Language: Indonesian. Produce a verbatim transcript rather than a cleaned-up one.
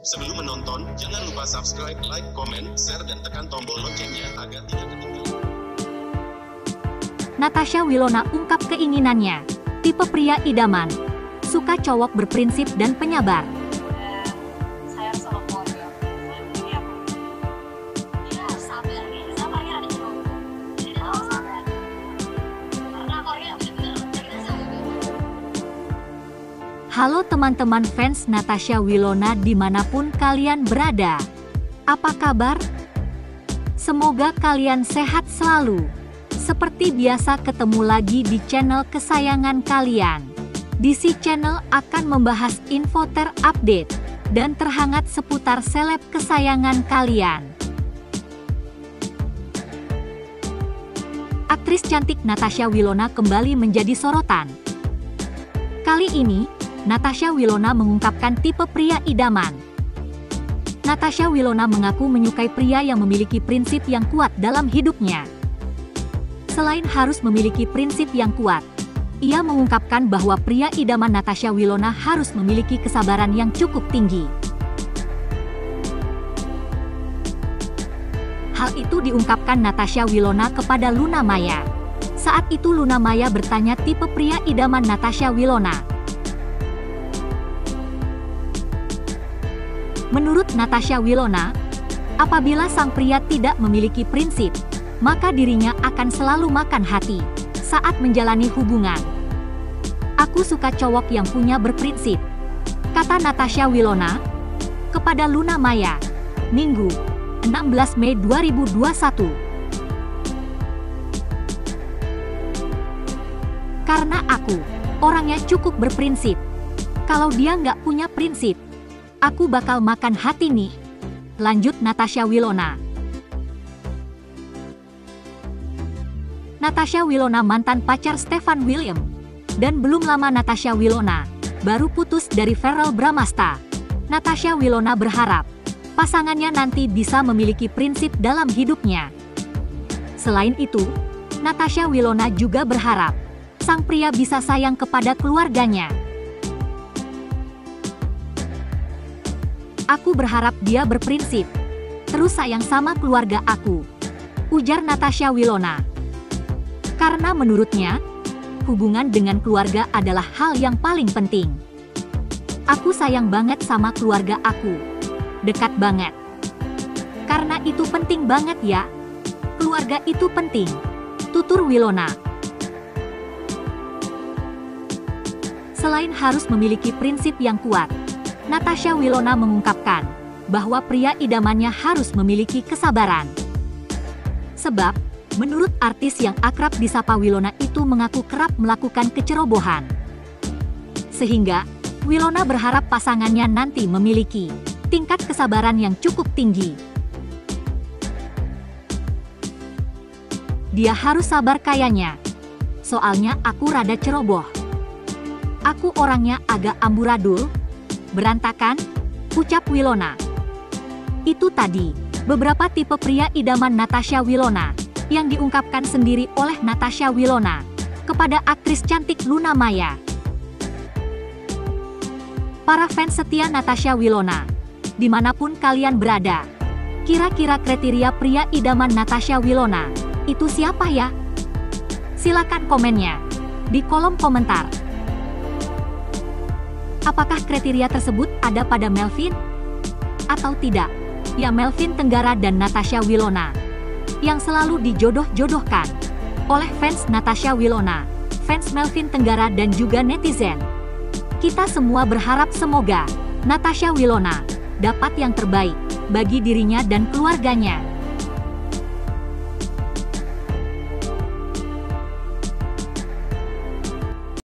Sebelum menonton, jangan lupa subscribe, like, komen, share, dan tekan tombol loncengnya agar tidak ketinggalan. Natasha Wilona ungkap keinginannya. Tipe pria idaman. Suka cowok berprinsip dan penyabar. Sayang sama keluarga. Ini apa? Dia harus sabar nih. Sabarnya ada cowok. Jadi dia harus sabar. Karena keluarga benar-benar kita sabar. Halo teman-teman fans Natasha Wilona dimanapun kalian berada. Apa kabar? Semoga kalian sehat selalu. Seperti biasa ketemu lagi di channel kesayangan kalian. D C Channel akan membahas info terupdate dan terhangat seputar seleb kesayangan kalian. Aktris cantik Natasha Wilona kembali menjadi sorotan. Kali ini, Natasha Wilona mengungkapkan tipe pria idaman. Natasha Wilona mengaku menyukai pria yang memiliki prinsip yang kuat dalam hidupnya. Selain harus memiliki prinsip yang kuat, ia mengungkapkan bahwa pria idaman Natasha Wilona harus memiliki kesabaran yang cukup tinggi. Hal itu diungkapkan Natasha Wilona kepada Luna Maya. Saat itu Luna Maya bertanya tipe pria idaman Natasha Wilona. Menurut Natasha Wilona, apabila sang pria tidak memiliki prinsip, maka dirinya akan selalu makan hati saat menjalani hubungan. Aku suka cowok yang punya berprinsip, kata Natasha Wilona kepada Luna Maya, Minggu, enam belas Mei dua ribu dua puluh satu. Karena aku orangnya cukup berprinsip. Kalau dia nggak punya prinsip, aku bakal makan hati nih, lanjut Natasha Wilona. Natasha Wilona mantan pacar Stefan William. Dan belum lama Natasha Wilona baru putus dari Verrell Bramasta. Natasha Wilona berharap pasangannya nanti bisa memiliki prinsip dalam hidupnya. Selain itu, Natasha Wilona juga berharap sang pria bisa sayang kepada keluarganya. Aku berharap dia berprinsip, terus sayang sama keluarga aku, ujar Natasha Wilona. Karena menurutnya, hubungan dengan keluarga adalah hal yang paling penting. Aku sayang banget sama keluarga aku. Dekat banget. Karena itu penting banget ya. Keluarga itu penting, tutur Wilona. Selain harus memiliki prinsip yang kuat, Natasha Wilona mengungkapkan bahwa pria idamannya harus memiliki kesabaran. Sebab, menurut artis yang akrab disapa Wilona itu mengaku kerap melakukan kecerobohan. Sehingga, Wilona berharap pasangannya nanti memiliki tingkat kesabaran yang cukup tinggi. Dia harus sabar kayaknya. Soalnya aku rada ceroboh. Aku orangnya agak amburadul, berantakan, ucap Wilona. Itu tadi, beberapa tipe pria idaman Natasha Wilona yang diungkapkan sendiri oleh Natasha Wilona kepada aktris cantik Luna Maya. Para fans setia Natasha Wilona, dimanapun kalian berada, kira-kira kriteria pria idaman Natasha Wilona itu siapa ya? Silakan komennya di kolom komentar. Apakah kriteria tersebut ada pada Melvin? Atau tidak? Ya, Melvin Tenggara dan Natasha Wilona yang selalu dijodoh-jodohkan oleh fans Natasha Wilona, fans Melvin Tenggara dan juga netizen. Kita semua berharap semoga Natasha Wilona dapat yang terbaik bagi dirinya dan keluarganya.